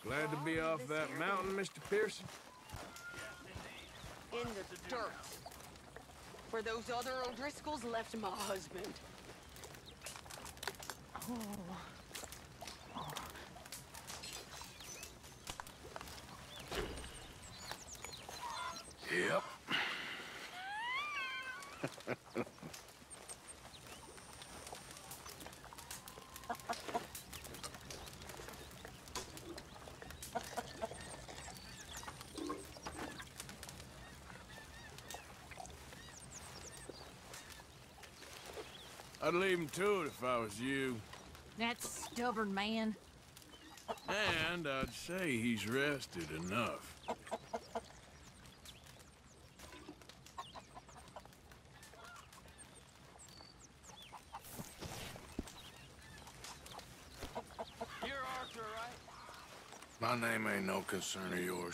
Glad to be off that mountain, Mr. Pearson? In the dirt. Where those other O'Driscolls left my husband. Yep. I'd leave him to it if I was you. That stubborn man. And I'd say he's rested enough. You're Arthur, right? My name ain't no concern of yours.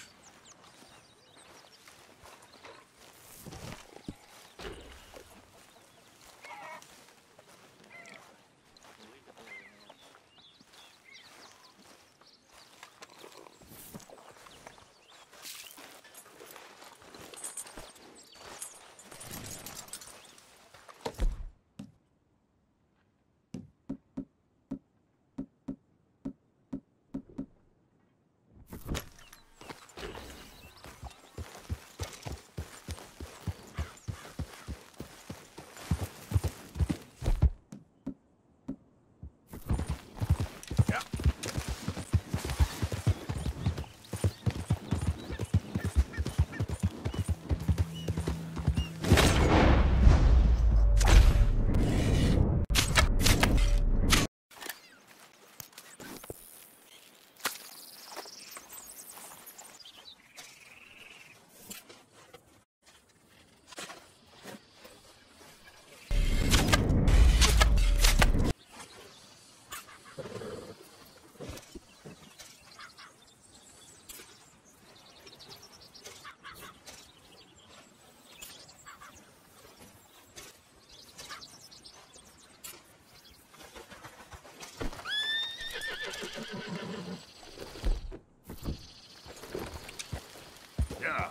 Yeah.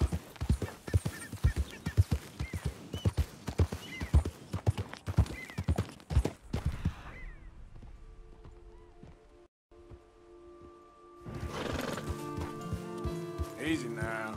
Easy now.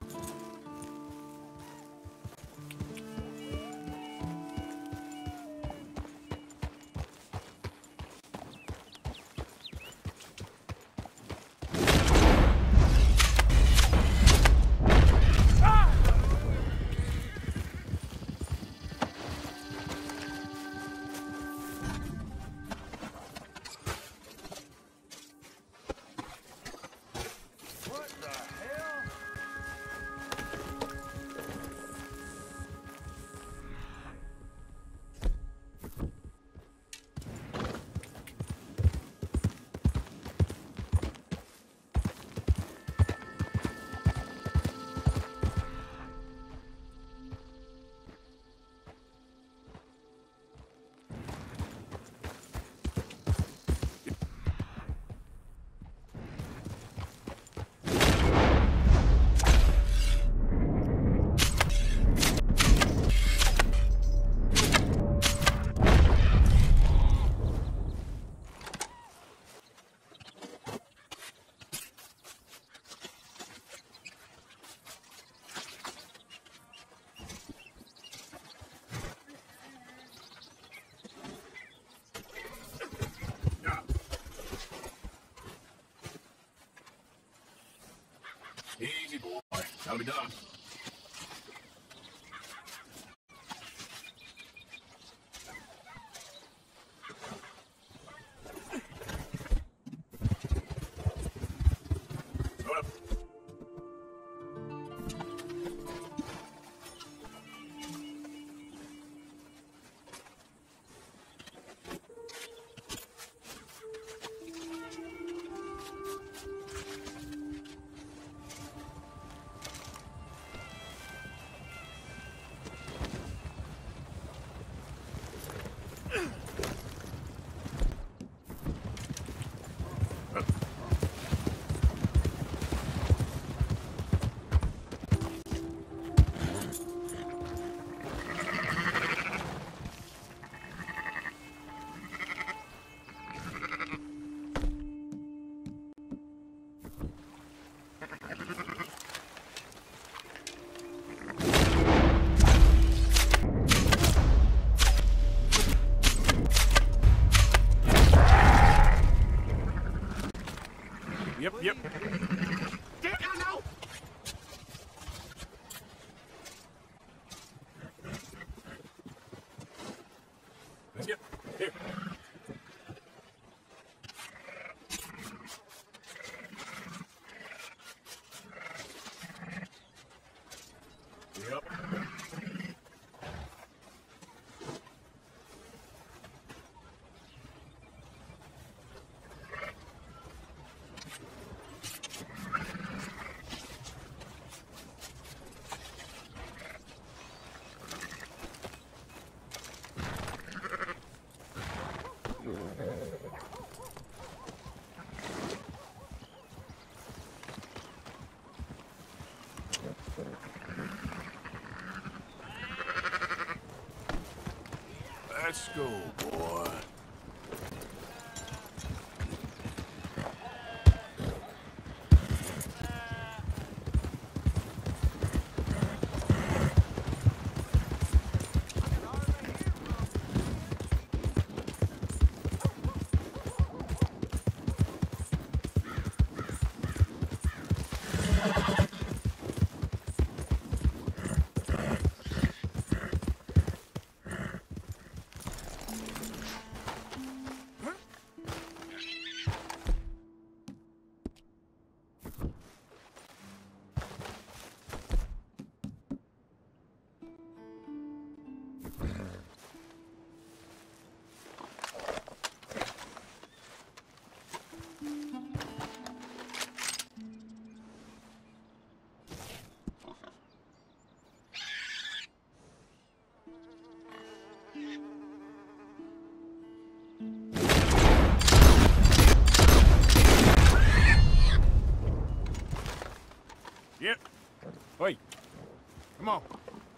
Easy, boy. That'll be done. Load up. Yep, yep. Dick, I know! Yep, here. Yep. Let's go, boy. Yep. Wait. Come on.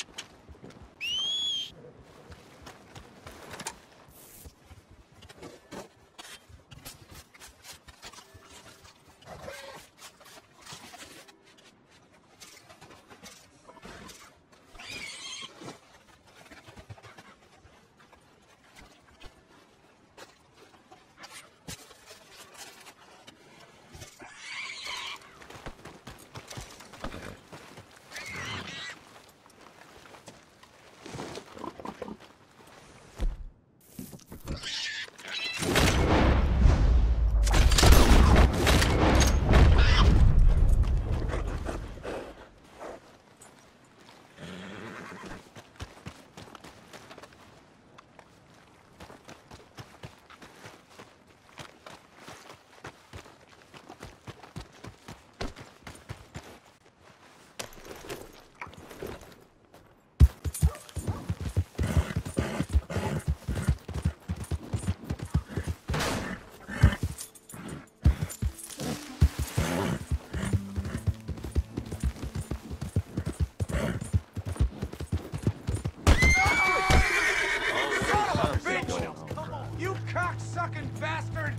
You cocksucking bastard!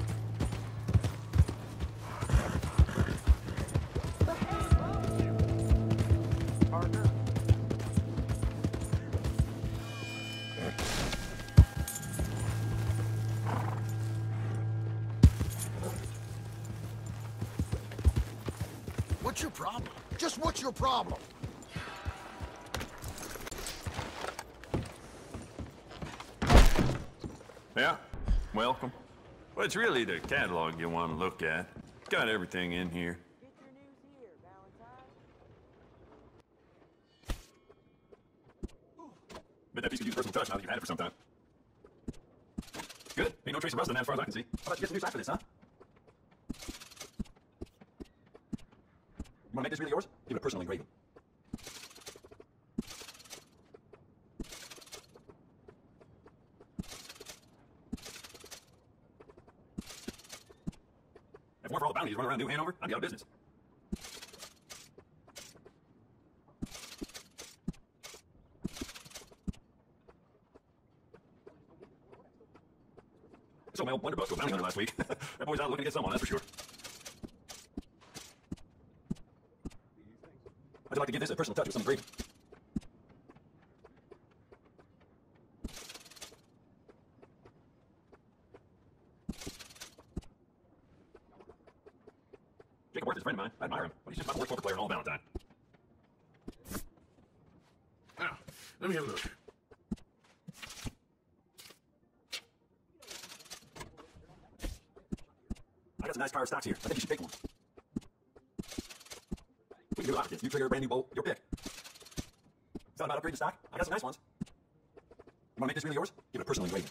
Parker? What's your problem? Just what's your problem? Yeah, welcome. Well, it's really the catalog you want to look at. Got everything in here. Get your news here, Valentine. Bet that piece could use personal touch now that you've had it for some time. Good. Ain't no trace of rust on that as far as I can see. How about you get some new side for this, huh? You want to make this really yours? Give it a personal engraving. If it weren't for all the bounties running around New Hanover, I'd be out of business. I saw my old blunderbuss go bounty hunter last week. That boy's out looking to get someone, that's for sure. I'd like to give this a personal touch with some engraving. friend of mine. I admire him, but he's just about the worst poker player in all Valentine. Now, let me have a look. I got some nice power stocks here. I think you should pick one. We can do options. You trigger a brand new bolt, your pick. Thought about upgrading the stock? I got some nice ones. You want to make this really yours? Give it a personal engraving.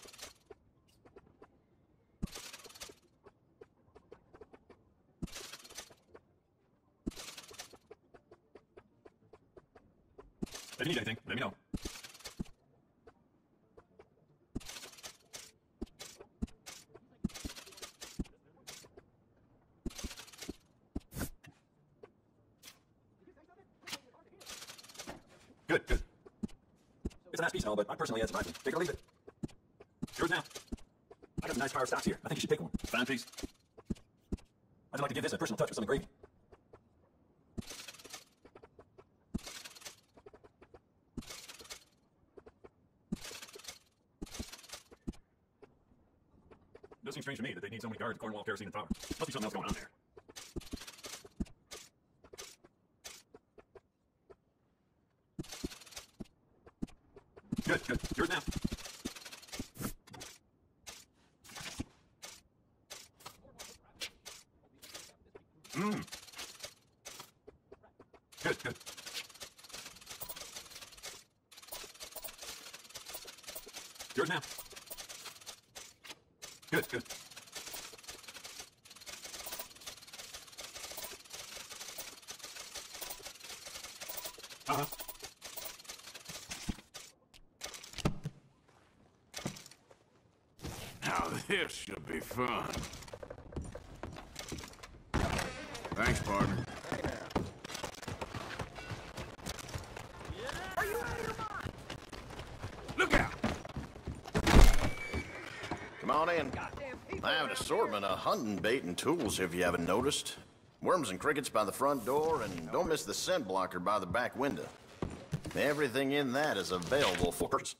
If you need anything, let me know. Good, good. It's a nice piece and all, but I personally had some items. Take it or leave it. Yours now. I got some nice power stocks here. I think you should pick one. Fine piece. I'd like to give this a personal touch with some engraving. It does seem strange to me that they need so many guards at Cornwall Kerosene and Tower. Must be something else going on there. Good, good. Yours now. Mmm. Good, good. Yours now. Good, good. Uh-huh. Now this should be fun. Thanks, partner. Look out! Come on in. I have an assortment of hunting bait and tools if you haven't noticed. Worms and crickets by the front door, and don't miss the scent blocker by the back window. Everything in that is available for purchase.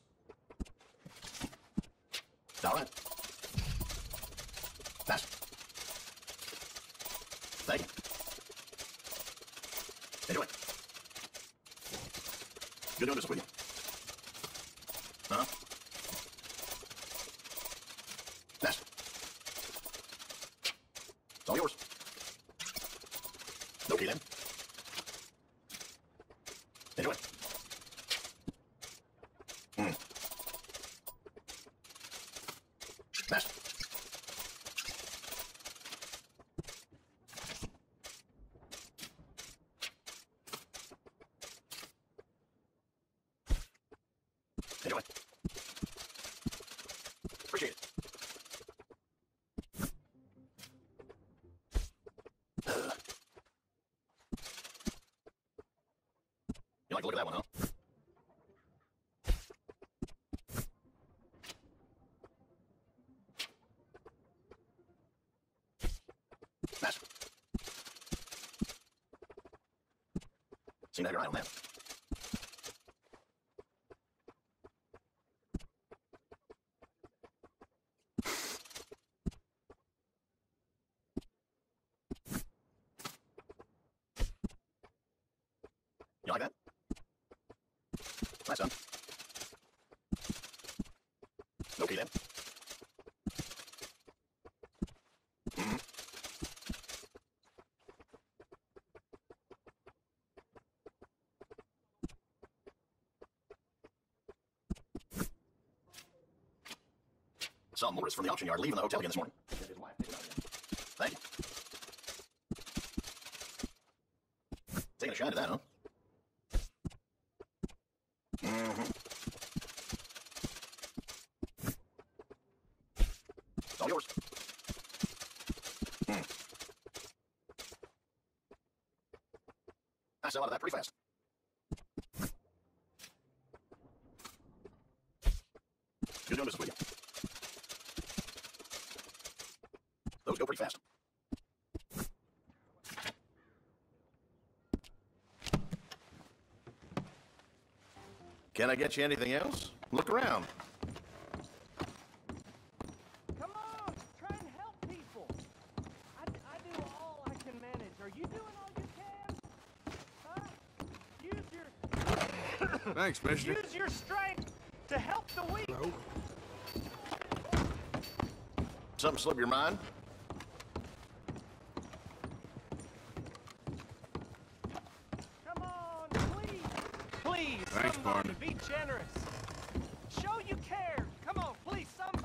All right. Pass. Thank you. Enjoy. Good doing this with you. Huh? Pass. It's all yours. Okay then. Enjoy. Pass. Enjoy. Appreciate it. You like the look of that one, huh? Pass. Seem to have your eye on that. You like that? Nice, son. Okay, then. Mm-hmm. Some motorists from the auction yard leaving the hotel again this morning. Thank you. Taking a shine at that, huh? Mm-hmm. It's all yours. I sell out of that pretty fast. Good doing business with you. Those go pretty fast. Can I get you anything else? Look around. Come on, try and help people. I do all I can manage. Are you doing Thanks, mister. Use your strength to help the weak. Something slip your mind? Come on, please. Please, Thanks, somebody, partner. be generous. Show you care. Come on, please, somebody.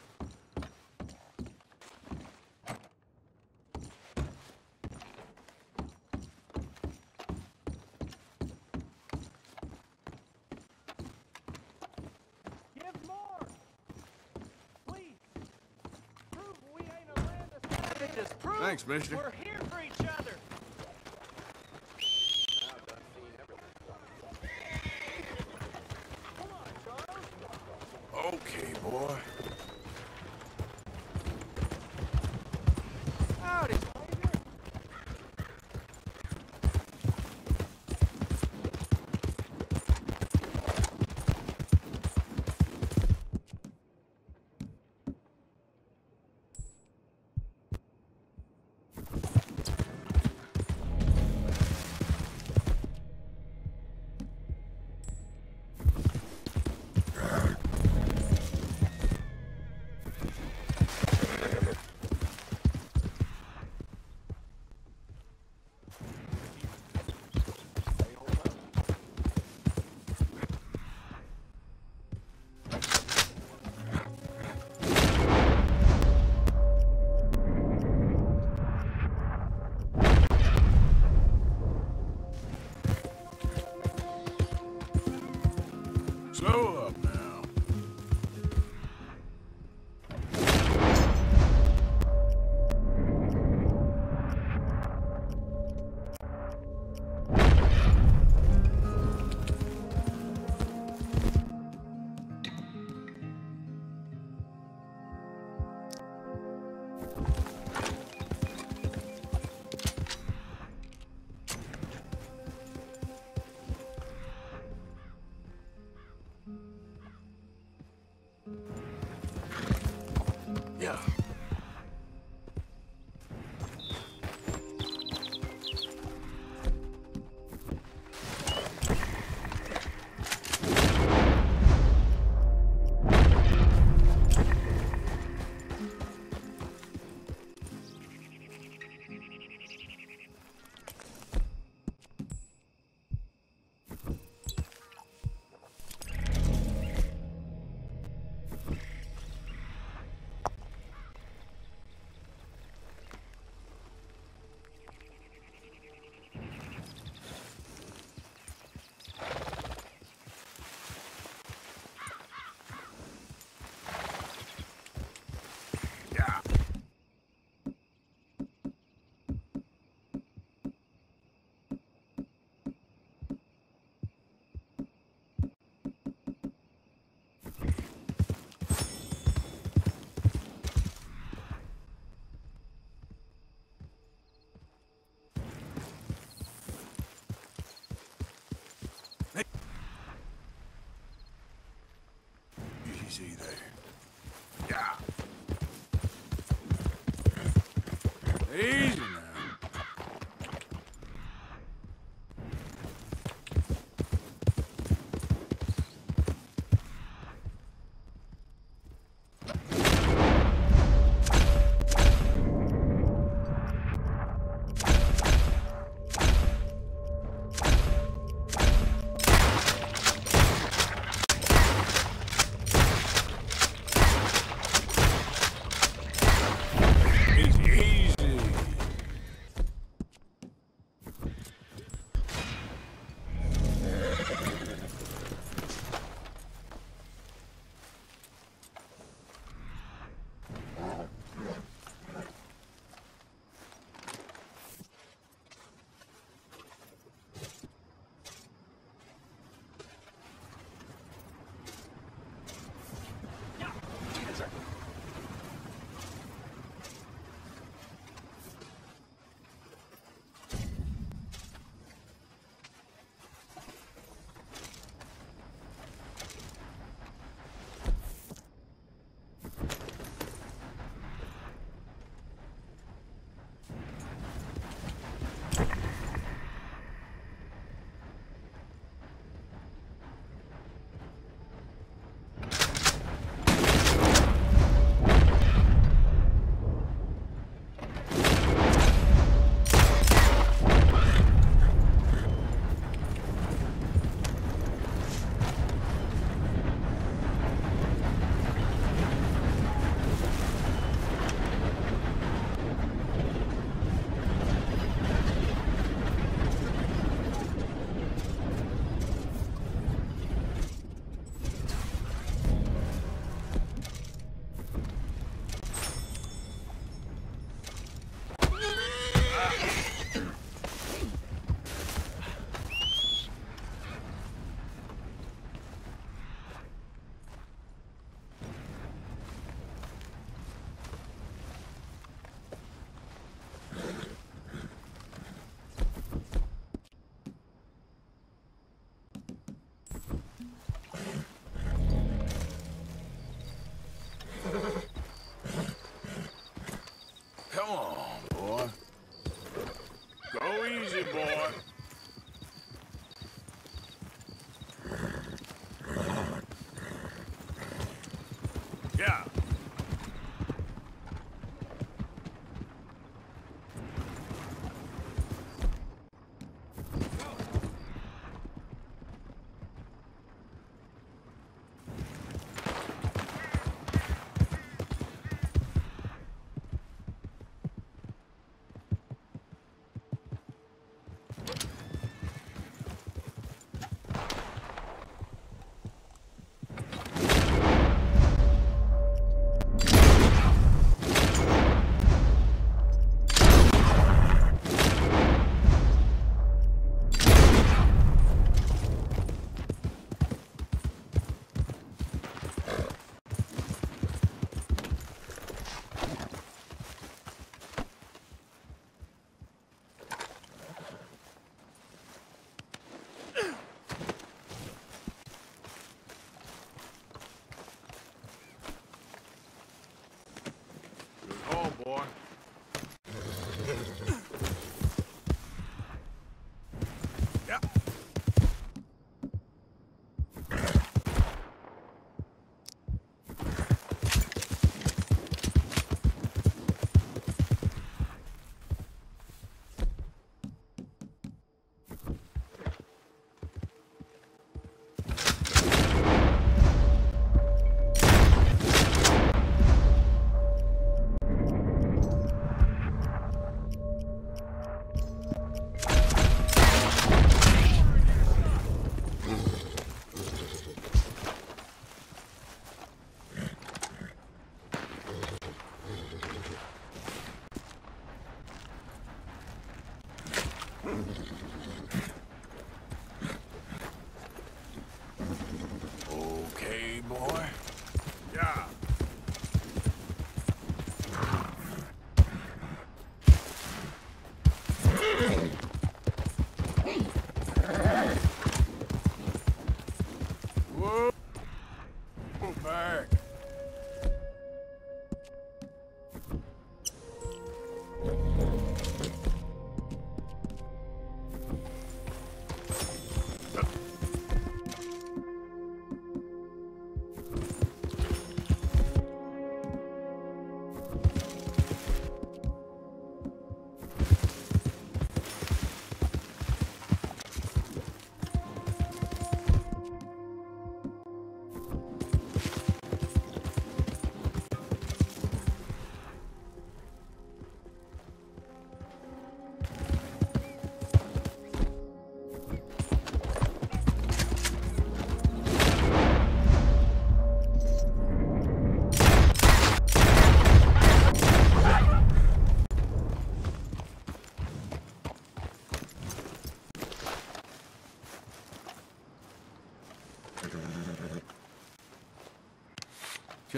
Give more. Please. Prove we ain't a land of savages. Prove Thanks, mister. we're here for each other. Okay, boy. Howdy, stranger. Slow up now. Yeah. Yeah. Hey. Easy there. Yeah. Easy now. Easy, easy.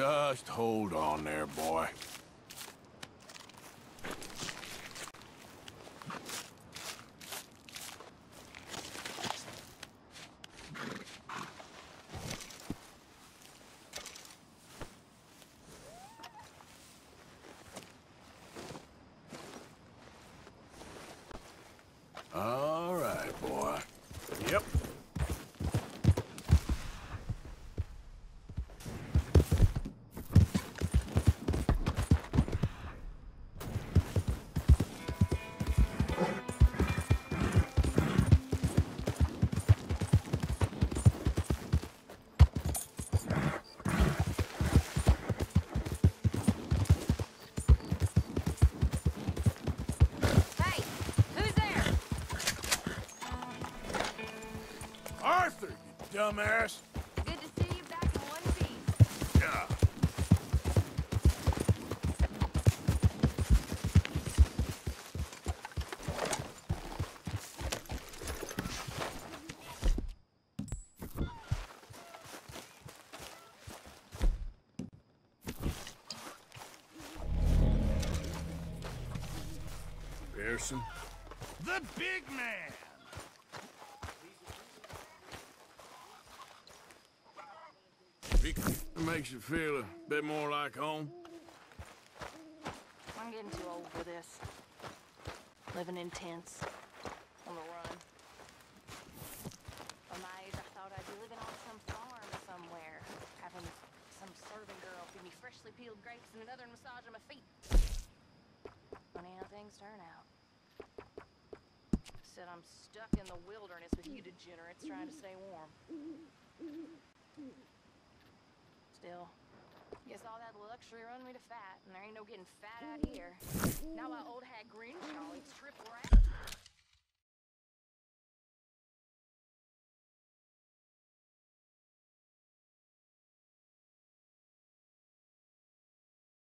Just hold on there, boy. All right, boy. Yep. Hey, who's there? Arthur, you dumbass! Good to see you back in one piece. Yeah. Pearson? The big man! It makes you feel a bit more like home. I'm getting too old for this. Living in tents. On the run. At my age, I thought I'd be living on some farm somewhere. Having some servant girl feed me freshly peeled grapes and another massage on my feet. Funny how things turn out. Said I'm stuck in the wilderness with you degenerates trying to stay warm. Still, guess all that luxury run me to fat, and there ain't no getting fat out here. Now my old hag Grinch